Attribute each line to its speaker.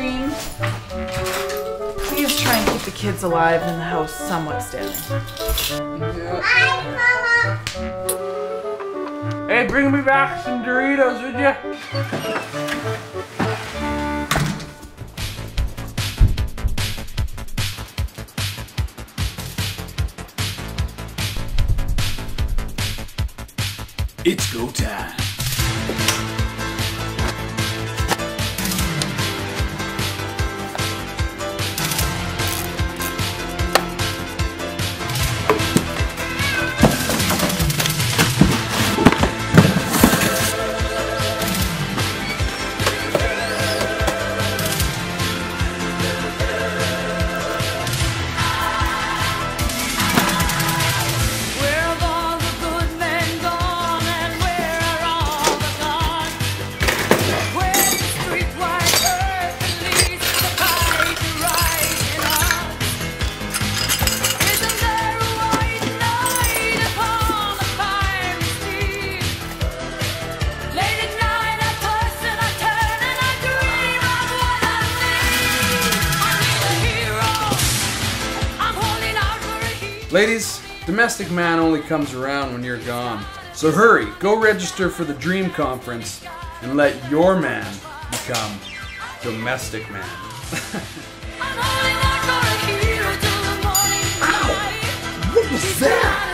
Speaker 1: Irene. Please try and keep the kids alive and the house somewhat standing.
Speaker 2: Yeah.
Speaker 3: Hi, Mama.
Speaker 2: Hey, bring me back some Doritos, would ya? It's go time. Ladies, Domestic Man only comes around when you're gone. So hurry, go register for the Dream Conference and let your man become Domestic Man.
Speaker 4: Ow! What was that?